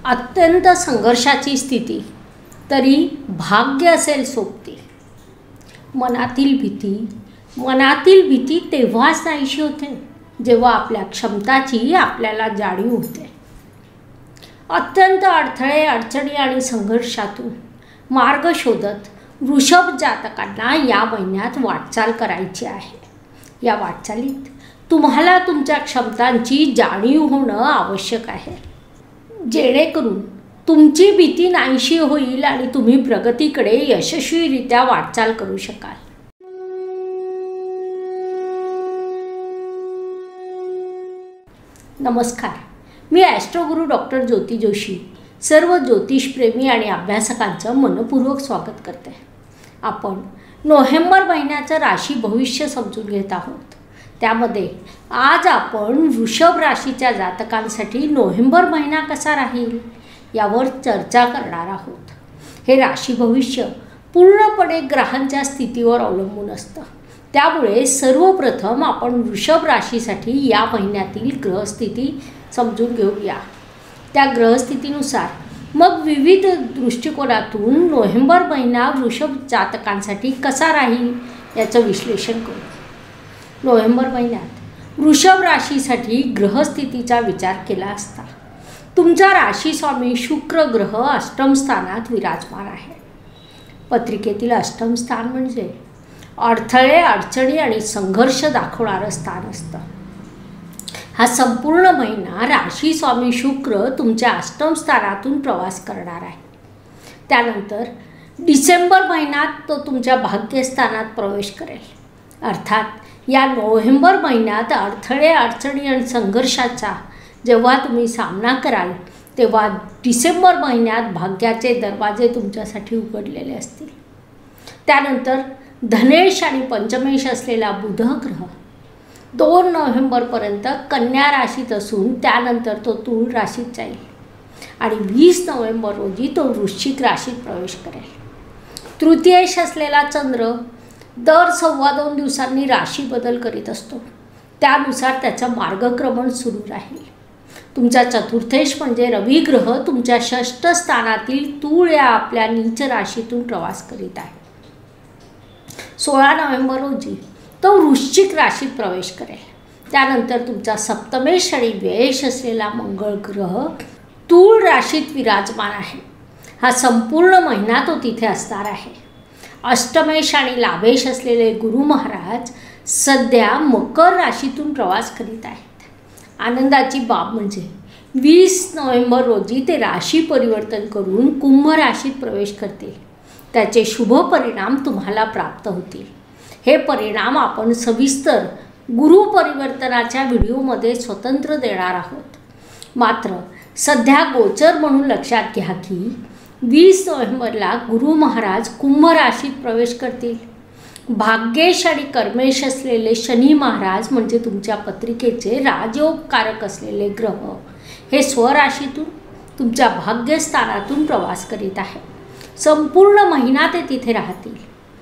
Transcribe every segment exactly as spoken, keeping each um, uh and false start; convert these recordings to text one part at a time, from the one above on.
अत्यंत संघर्षाची स्थिती तरी भाग्य असेल सोबती। मनातील भीती मनातील भीती तेव्हाच नाहीशी होते जेव्हा आपल्या क्षमताची आपल्याला जाणीव होते। अत्यंत अडथळे अडचणी आणि संघर्षातून मार्ग शोधत वृषभ जातकांना या महिन्यात वाटचाल करायची आहे। या वाटचालीत तुम्हाला तुमच्या क्षमतांची जाणीव होणं आवश्यक आहे, जेणेकरून तुमची भीती नाहीशी होईल आणि तुम्ही प्रगतीकडे यशस्वीरित्या वाटचाल करू शकाल। नमस्कार, मी ॲस्ट्रोगुरू डॉक्टर ज्योती जोशी सर्व ज्योतिषप्रेमी आणि अभ्यासकांचं मनपूर्वक स्वागत करते। आपण नोव्हेंबर महिन्याचं राशी भविष्य समजून घेत आहोत। त्यामध्ये आज आपण वृषभ राशीच्या जातकांसाठी नोव्हेंबर महिना कसा राहील यावर चर्चा करणार आहोत। हे राशी भविष्य पूर्णपणे ग्रहांच्या स्थितीवर अवलंबून असतं, त्यामुळे सर्वप्रथम आपण वृषभ राशीसाठी या महिन्यातील ग्रहस्थिती समजून घेऊया। त्या ग्रहस्थितीनुसार मग विविध दृष्टिकोनातून नोव्हेंबर महिना वृषभ जातकांसाठी कसा राहील याचं विश्लेषण करू। नोव्हेंबर महिन्यात वृषभ राशीसाठी ग्रहस्थितीचा विचार केला असता तुमचा राशी स्वामी शुक्र ग्रह अष्टम स्थानात विराजमान आहे। पत्रिकेतील अष्टम स्थान म्हणजे अडथळे अडचणी आणि संघर्ष दाखवणारं स्थान असतं। हा संपूर्ण महिना राशी स्वामी शुक्र तुमच्या अष्टम स्थानातून प्रवास करणार आहे। त्यानंतर डिसेंबर महिन्यात तो तुमच्या भाग्यस्थानात प्रवेश करेल। अर्थात या नोव्हेंबर महिन्यात अडथळे अडचणी आणि संघर्षाचा जेव्हा तुम्ही सामना कराल तेव्हा डिसेंबर महिन्यात भाग्याचे दरवाजे तुमच्यासाठी उघडलेले असतील। त्यानंतर धनेश आणि पंचमेश असलेला बुध ग्रह दोन नोव्हेंबरपर्यंत कन्या राशीत असून त्यानंतर तो तुळ राशीत जाईल आणि वीस नोव्हेंबर रोजी तो वृश्चिक राशीत प्रवेश करेल। तृतीयेश असलेला चंद्र दर सव्वा दोन दिवसांनी राशी बदल करीत असतो, त्यानुसार त्याचं मार्गक्रमण सुरू राहील। तुमचा चतुर्थेश म्हणजे रवी ग्रह तुमच्या षष्ठ स्थानातील तुळ या आपल्या नीच राशीतून प्रवास करीत आहे। सोळा नोव्हेंबर रोजी तो वृश्चिक राशीत प्रवेश करेल। त्यानंतर तुमचा सप्तमेश आणि व्ययेश असलेला मंगळ ग्रह तुळ राशीत विराजमान आहे। हा संपूर्ण महिना तो तिथे असणार आहे। अष्टमेश आणि लाभेश असलेले गुरु महाराज सध्या मकर राशीतून प्रवास करीत आहेत। आनंदाची बाब म्हणजे वीस नोव्हेंबर रोजी ते राशी परिवर्तन करून कुंभ राशीत प्रवेश करतील। त्याचे शुभ परिणाम तुम्हाला प्राप्त होतील। हे परिणाम आपण सविस्तर गुरु परिवर्तनाच्या व्हिडिओमध्ये स्वतंत्र देणार आहोत। मात्र सध्या गोचर म्हणून लक्षात घ्या की वीस नोव्हेंबरला गुरु महाराज कुंभ राशीत प्रवेश करतील। भाग्येश आणि कर्मेश असलेले शनी महाराज म्हणजे तुमच्या पत्रिकेचे राजयोगकारक असलेले ग्रह हे स्वराशीतून तुमच्या भाग्यस्थानातून प्रवास करीत आहे। संपूर्ण महिना ते तिथे राहतील।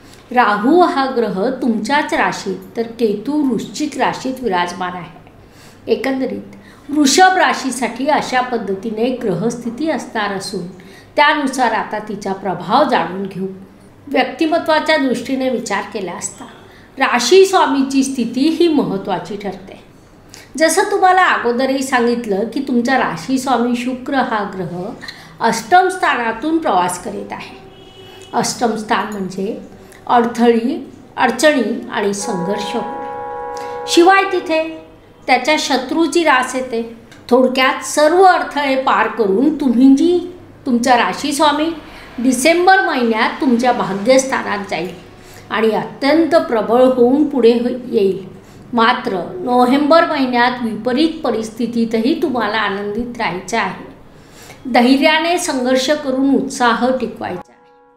राहू हा ग्रह तुमच्याच राशीत तर केतू वृश्चिक राशीत विराजमान आहे। एकंदरीत वृषभ राशीसाठी अशा पद्धतीने ग्रहस्थिती असणार असून त्यानुसार आता तिचा प्रभाव जाणून घेऊ। व्यक्तिमत्वाच्या दृष्टीने विचार केला असता राशी स्वामीची स्थिती ही महत्त्वाची ठरते। जसं तुम्हाला अगोदरही सांगितलं की तुमचा राशी स्वामी शुक्र हा ग्रह अष्टम स्थानातून प्रवास करीत आहे। अष्टम स्थान म्हणजे अडथळी अडचणी आणि संघर्ष होणे, शिवाय तिथे त्याच्या शत्रूची रास येते। थोडक्यात सर्व अडथळे पार करून तुम्ही जी तुमचा राशी स्वामी डिसेंबर महिन्यात तुमच्या भाग्यस्थानात जाईल आणि अत्यंत प्रबळ होऊन पुढे येईल। मात्र नोव्हेंबर महिन्यात विपरीत परिस्थितीतही तुम्हाला आनंदित राहायचे आहे। धैर्याने संघर्ष करून उत्साह टिकवायचा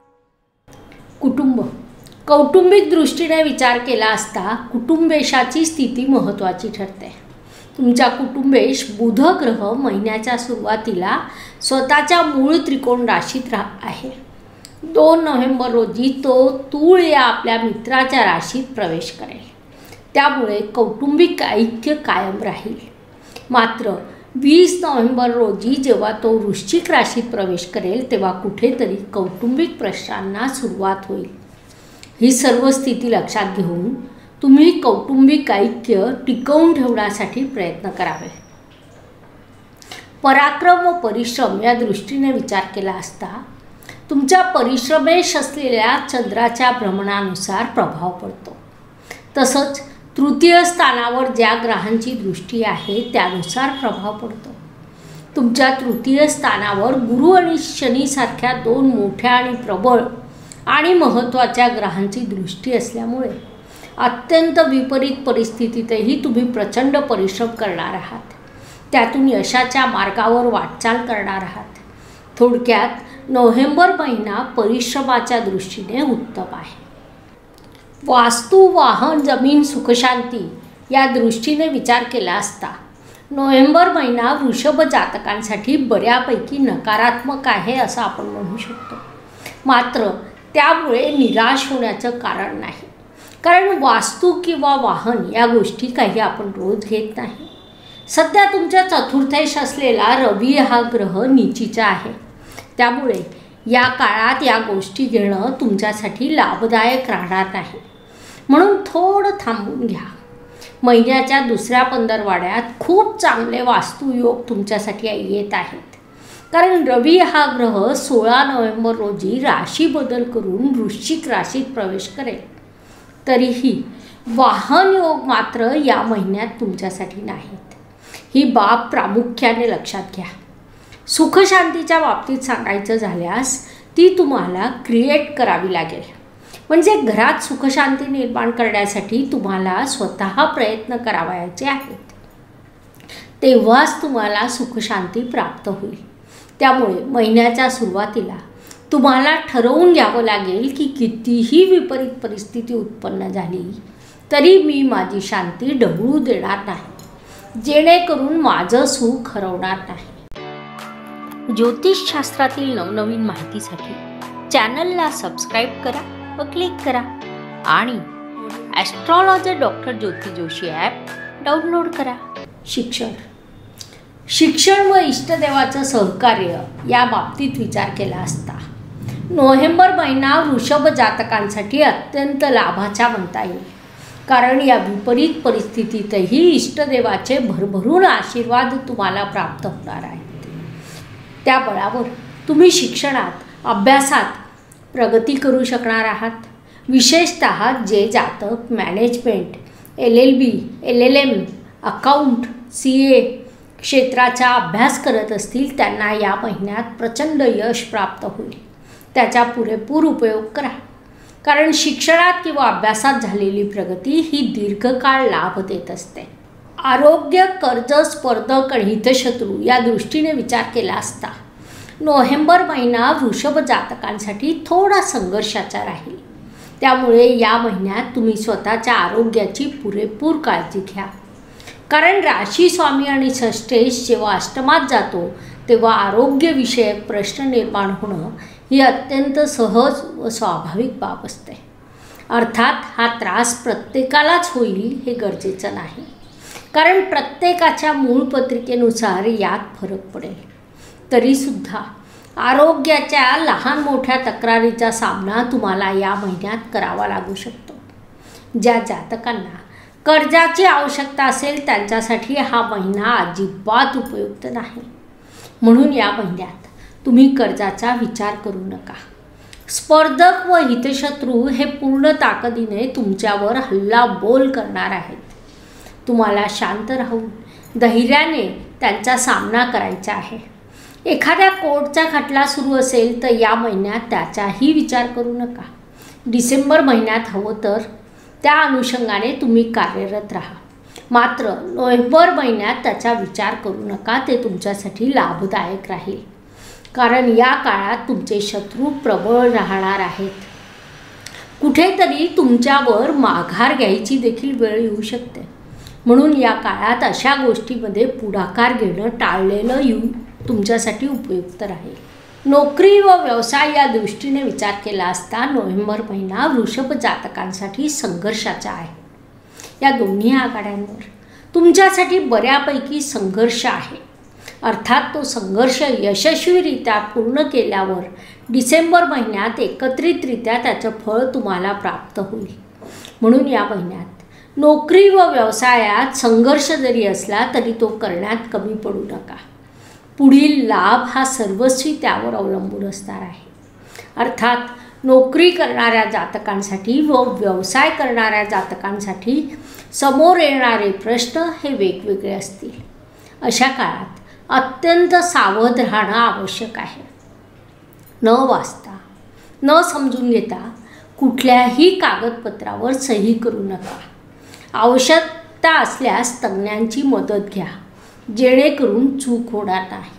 आहे। कुटुंब कौटुंबिक दृष्टीने विचार केला असता कुटुंबेशाची स्थिती महत्त्वाची ठरते। तुमच्या कुटुंबेश बुध ग्रह महिन्याच्या सुरुवातीला स्वतःच्या मूळ त्रिकोण राशीत रा आहे। दोन नोव्हेंबर रोजी तो तूळ या आपल्या मित्राच्या राशीत प्रवेश करेल, त्यामुळे कौटुंबिक ऐक्य कायम राहील। मात्र वीस नोव्हेंबर रोजी जेव्हा तो वृश्चिक राशीत प्रवेश करेल तेव्हा कुठेतरी कौटुंबिक प्रश्नांना सुरुवात होईल। ही सर्व स्थिती लक्षात घेऊन तुम्ही कौटुंबिक ऐक्य टिकवून ठेवण्यासाठी प्रयत्न करावे। पराक्रम व परिश्रम या दृष्टीने विचार केला असता तुमच्या परिश्रमेश असलेल्या चंद्राच्या भ्रमणानुसार प्रभाव पडतो। तसंच तृतीय स्थानावर ज्या ग्रहांची दृष्टी आहे त्यानुसार प्रभाव पडतो। तुमच्या तृतीय स्थानावर गुरु आणि शनीसारख्या दोन मोठ्या आणि प्रबळ आणि महत्त्वाच्या ग्रहांची दृष्टी असल्यामुळे अत्यंत विपरीत परिस्थितीतही तुम्ही प्रचंड परिश्रम करणार आहात, त्यातून यशाच्या मार्गावर वाटचाल करणार आहात। थोडक्यात नोव्हेंबर महिना परिश्रमाच्या दृष्टीने उत्तम आहे। वास्तू, वाहन, जमीन, सुखशांती या दृष्टीने विचार केला असता नोव्हेंबर महिना वृषभ जातकांसाठी बऱ्यापैकी नकारात्मक आहे असं आपण म्हणू शकतो। मात्र त्यामुळे निराश होण्याचं कारण नाही, कारण वास्तू किंवा वाहन या गोष्टी काही आपण रोज घेत नाही। सध्या तुमच्या चतुर्थेश असलेला रवी हा ग्रह नीचीचा आहे, त्यामुळे या काळात या गोष्टी घेणं तुमच्यासाठी लाभदायक राहणार नाही, म्हणून थोडं थांबून घ्या। महिन्याच्या दुसऱ्या पंधरवाड्यात खूप चांगले वास्तुयोग तुमच्यासाठी येत आहेत, कारण रवी हा ग्रह सोळा नोव्हेंबर रोजी राशी बदल करून वृश्चिक राशीत प्रवेश करेल। तरीही वाहन योग मात्र या महिन्यात तुमच्यासाठी नाहीत, ही बाब प्रामुख्याने लक्षात घ्या। सुखशांतीच्या बाबतीत सांगायचं झाल्यास ती तुम्हाला क्रिएट करावी लागेल, म्हणजे घरात सुखशांती निर्माण करण्यासाठी तुम्हाला स्वतः प्रयत्न करावयाचे आहेत, तेव्हाच तुम्हाला सुखशांती प्राप्त होईल। त्यामुळे महिन्याच्या सुरुवातीला तुम्हाला ठरवून घ्यावं लागेल की कितीही विपरीत परिस्थिती उत्पन्न झाली तरी मी माझी शांती ढवळू देणार नाही, जेणेकरून माझं सुख हरवणार नाही। ज्योतिषशास्त्रातील नवनवीन माहितीसाठी चॅनलला सबस्क्राईब करा व क्लिक करा आणि astrologer doctor Jyoti Joshi app download करा। शिक्षण शिक्षण व इष्टदेवाचं सहकार्य या बाबतीत विचार केला असता नोव्हेंबर महिना वृषभ जातकांसाठी अत्यंत लाभाचा म्हणता येईल, कारण या विपरीत परिस्थितीतही इष्टदेवाचे भरभरून आशीर्वाद तुम्हाला प्राप्त होणार आहेत। त्या बळावर तुम्ही शिक्षणात, अभ्यासात प्रगती करू शकणार आहात। विशेषतः जे जातक management, L L B, L L M, account, C A क्षेत्राचा अभ्यास करत असतील त्यांना या महिन्यात प्रचंड यश प्राप्त होईल। त्याचा पुरेपूर उपयोग करा, कारण शिक्षणात किंवा अभ्यासात झालेली प्रगती ही दीर्घकाळ लाभ देत असते। आरोग्य, कर्ज, स्पर्धक आणि हितशत्रू या दृष्टीने विचार केला असता नोव्हेंबर महिना वृषभ जातकांसाठी थोडा संघर्षाचा राहील, त्यामुळे या महिन्यात तुम्ही स्वतःच्या आरोग्याची पुरेपूर काळजी घ्या, कारण राशी स्वामी आणि षष्ठेश जेव्हा अष्टमात जातो तेव्हा आरोग्यविषयक प्रश्न निर्माण होणं ही अत्यंत सहज व स्वाभाविक बाब असते। अर्थात हा त्रास प्रत्येकालाच होईल हे गरजेचं नाही, कारण प्रत्येकाच्या मूळ पत्रिकेनुसार यात फरक पडेल। तरीसुद्धा आरोग्याच्या लहान मोठ्या तक्रारीचा सामना तुम्हाला या महिन्यात करावा लागू शकतो। ज्या जातकांना कर्जाची आवश्यकता असेल त्यांच्यासाठी हा महिना अजिबात उपयुक्त नाही, म्हणून या महिन्यात तुम्ही कर्जाचा विचार करू नका। स्पर्धक व हितशत्रू हे पूर्ण ताकदीने तुमच्यावर हल्लाबोल करणार आहेत। तुम्हाला शांत राहून धैर्याने त्यांचा सामना करायचा आहे। एखाद्या कोर्टचा खटला सुरू असेल तर या महिन्यात त्याचाही विचार करू नका। डिसेंबर महिन्यात हवं तर त्या अनुषंगाने तुम्ही कार्यरत राहा, मात्र नोव्हेंबर महिन्यात त्याचा विचार करू नका, ते तुमच्यासाठी लाभदायक राहील, कारण या काळात तुमचे शत्रू प्रबळ राहणार आहेत। कुठेतरी तुमच्यावर माघार घ्यायची देखील वेळ येऊ शकते, म्हणून या काळात अशा गोष्टीमध्ये पुढाकार घेणं टाळलेलं येऊ तुमच्यासाठी उपयुक्त राहील। नोकरी व व्यवसाय या दृष्टीने विचार केला असता नोव्हेंबर महिना वृषभ जातकांसाठी संघर्षाचा आहे। या दोन्ही आघाड्यांवर तुमच्यासाठी बऱ्यापैकी संघर्ष आहे, अर्थात तो संघर्ष यशस्वीरित्या पूर्ण केल्यावर डिसेंबर महिन्यात एकत्रितरित्या त्याचं फळ तुम्हाला प्राप्त होईल. म्हणून या महिन्यात नोकरी व व्यवसायात संघर्ष जरी असला तरी तो करण्यात कमी पडू नका. पुढील लाभ हा सर्वस्वी त्यावर अवलंबून असणार आहे. अर्थात नोकरी करणाऱ्या जातकांसाठी व व्यवसाय करणाऱ्या जातकांसाठी समोर येणारे प्रश्न हे वेगवेगळे असतील. अशा काळात अत्यंत सावध राहणं आवश्यक आहे. न वाचता न समजून घेता कुठल्याही कागदपत्रावर सही करू नका. आवश्यकता असल्यास तज्ज्ञांची मदत घ्या, जेणेकरून चूक होणार नाही.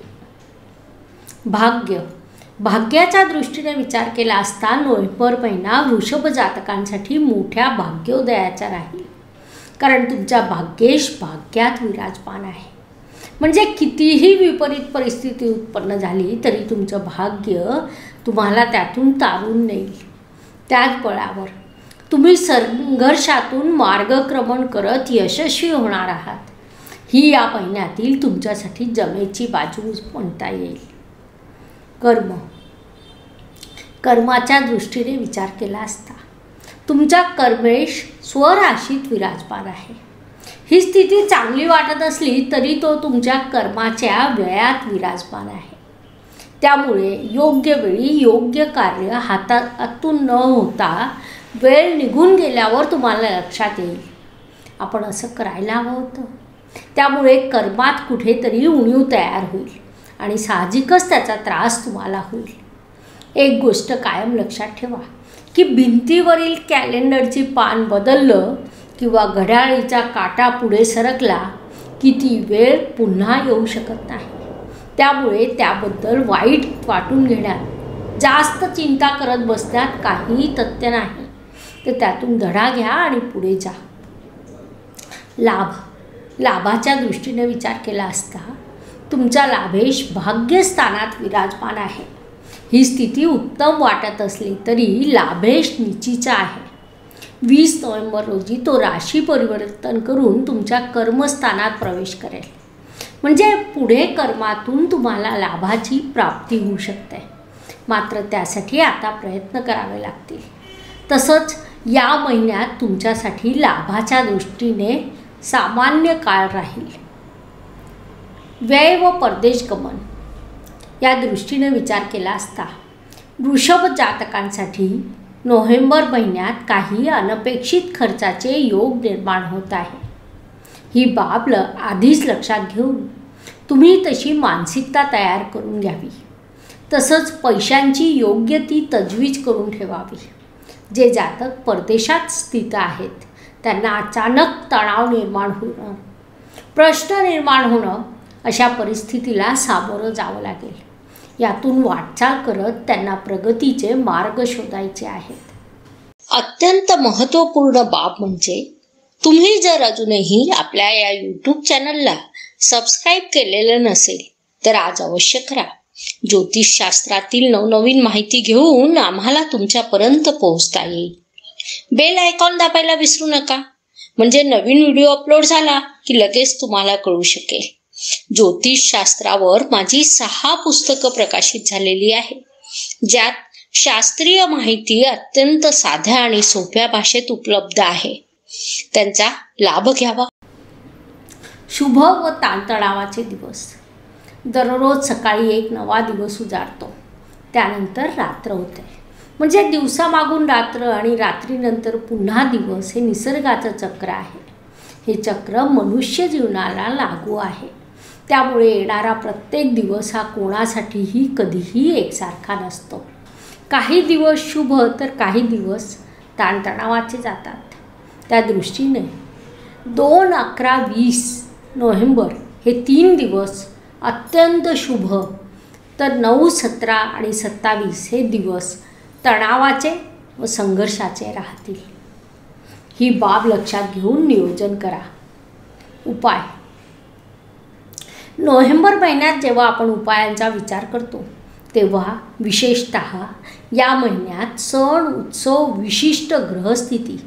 भाग्य भाग्याच्या दृष्टीने विचार केला असता नोव्हेंबर महिना वृषभ जातकांसाठी मोठ्या भाग्योदयाचा राहील. कारण तुमचा भाग्येश भाग्यात विराजमान आहे. म्हणजे कितीही विपरीत परिस्थिती उत्पन्न झाली तरी तुमचं भाग्य तुम्हाला त्यातून तारून नेईल. त्याच बळावर तुम्ही संघर्षातून मार्गक्रमण करत यशस्वी होणार आहात. ही या महिन्यातील तुमच्यासाठी जमेची बाजू म्हणता येईल. कर्म कर्माच्या दृष्टीने विचार केला असता तुमचा कर्मेश स्वराशीत विराजमान आहे. ही स्थिती चांगली वाटत असली तरी तो तुमच्या कर्माच्या व्ययात विराजमान आहे. त्यामुळे योग्य वेळी योग्य कार्य हातातून न होता वेळ निघून गेल्यावर तुम्हाला लक्षात येईल आपण असं करायला हवं होतं. त्यामुळे कर्मात कुठेतरी उणीव तयार होईल आणि साहजिकच त्याचा त्रास तुम्हाला होईल. एक गोष्ट कायम लक्षात ठेवा की भिंतीवरील कॅलेंडरची पान बदललं किंवा घड्याळीचा काटा पुढे सरकला की ती वेळ पुन्हा येऊ शकत नाही. त्यामुळे त्याबद्दल वाईट वाटून घेण्यात, जास्त चिंता करत बसण्यात काहीही तथ्य नाही. तर त्यातून धडा घ्या आणि पुढे जा. लाभ लाभाच्या दृष्टीने विचार केला असता तुमचा लाभेश भाग्यस्थानात विराजमान आहे. ही स्थिती उत्तम वाटत असली तरी लाभेश नीचीचा आहे. वीस नोव्हेंबर रोजी तो राशी परिवर्तन करून तुमच्या कर्मस्थानात प्रवेश करेल. म्हणजे पुढे कर्मातून तुम्हाला लाभाची प्राप्ती होऊ शकते. मात्र त्यासाठी आता प्रयत्न करावे लागतील. तसंच या महिन्यात तुमच्यासाठी लाभाच्या दृष्टीने सामान्य काळ राहील. व्यय व परदेश गमन या दृष्टीने विचार केला असता वृषभ जातकांसाठी नोव्हेंबर महिन्यात काही अनपेक्षित खर्चाचे योग निर्माण होत आहे. ही बाब ल आधीच लक्षात घेऊन तुम्ही तशी मानसिकता तयार करून घ्यावी. तसंच पैशांची योग्य ती तजवीज करून ठेवावी. जे जातक परदेशात स्थित आहेत त्यांना अचानक तणाव निर्माण होणं, प्रश्न निर्माण होणं अशा परिस्थितीला सामोरं जावं लागेल. यातून वाटचाल करत त्यांना प्रगतीचे मार्ग शोधायचे आहेत. अत्यंत महत्त्वपूर्ण बाब म्हणजे तुम्ही जर अजूनही आपल्या या यूट्यूब चॅनलला सबस्क्राईब केलेलं नसेल तर आज अवश्य करा. ज्योतिषशास्त्रातील नवनवीन माहिती घेऊन आम्हाला तुमच्यापर्यंत पोहोचता येईल. बेल आयकॉन दाबायला विसरू नका, म्हणजे नवीन व्हिडिओ अपलोड झाला की लगेच तुम्हाला कळू शकेल. ज्योतिषशास्त्रावर माझी सहा पुस्तकं प्रकाशित झालेली आहे, ज्यात शास्त्रीय माहिती अत्यंत साध्या आणि सोप्या भाषेत उपलब्ध आहे. त्यांचा लाभ घ्यावा. शुभ व ताणतणावाचे दिवस. दररोज सकाळी एक नवा दिवस उजाडतो, त्यानंतर रात्र होते. म्हणजे दिवसामागून रात्र आणि रात्रीनंतर पुन्हा दिवस हे निसर्गाचं चक्र आहे. हे चक्र मनुष्य जीवनाला लागू आहे. त्यामुळे येणारा प्रत्येक दिवस हा कोणासाठीही कधीही एकसारखा नसतो. काही दिवस शुभ तर काही दिवस ताणतणावाचे जातात. त्या दृष्टीने दोन अकरा वीस नोव्हेंबर हे तीन दिवस अत्यंत शुभ, तर नऊ सतरा आणि सत्तावीस हे दिवस तणावाचे व संघर्षाचे राहतील. ही बाब लक्षात घेऊन नियोजन करा. उपाय. नोव्हेंबर महिन्यात जेव्हा आपण उपायांचा विचार करतो तेव्हा विशेषतः या महिन्यात सण उत्सव, विशिष्ट ग्रहस्थिती,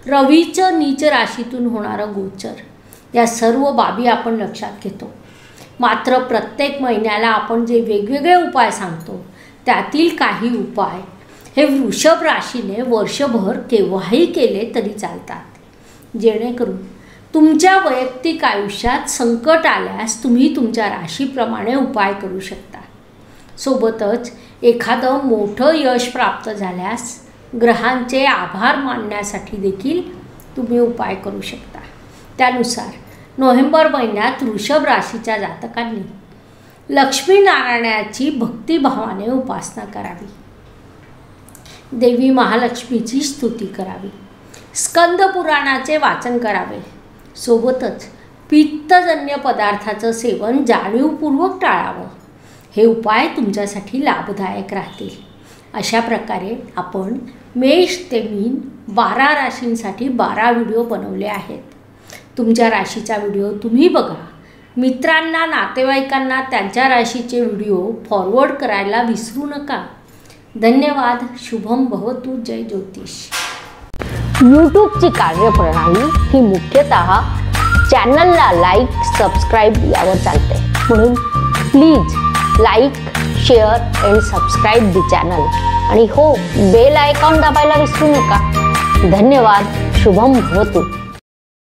रवीचं नीच राशीतून होणारं गोचर या सर्व बाबी आपण लक्षात घेतो. मात्र प्रत्येक महिन्याला आपण जे वेगवेगळे उपाय सांगतो त्यातील काही उपाय हे वृषभ राशीने वर्षभर केव्हाही केले तरी चालतात, जेणेकरून तुमच्या वैयक्तिक आयुष्यात संकट आल्यास तुम्ही तुमच्या राशीप्रमाणे उपाय करू शकता। सोबतच एखादं मोठं यश प्राप्त झाल्यास ग्रहांचे आभार मानण्यासाठी देखील तुम्ही उपाय करू शकता। त्यानुसार नोव्हेंबर महिन्यात वृषभ राशीच्या जातकांनी लक्ष्मीनारायणाची भक्तिभावाने उपासना करावी, देवी महालक्ष्मीची स्तुती करावी, स्कंद पुराणाचे वाचन करावे, सोबतच पित्तजन्य पदार्थाचं सेवन जाणीवपूर्वक टाळावं। हे उपाय तुमच्यासाठी लाभदायक राहतील। अशा प्रकारे आपण मेष ते मीन बारा राशींसाठी बारा व्हिडिओ बनवले आहेत। तुमच्या राशीचा व्हिडिओ तुम्ही बघा, मित्रांना नातेवाईकांना त्यांच्या राशीचे व्हिडिओ फॉरवर्ड करायला विसरू नका। धन्यवाद। शुभम भवतु। जय ज्योतिष। यूट्यूबची कार्यप्रणाली ही मुख्यतः चॅनलला लाईक सबस्क्राईब यावर चालते, म्हणून please like share and subscribe the channel आणि हो बेल आयकॉन दाबायला विसरू नका। धन्यवाद। शुभम भवतु।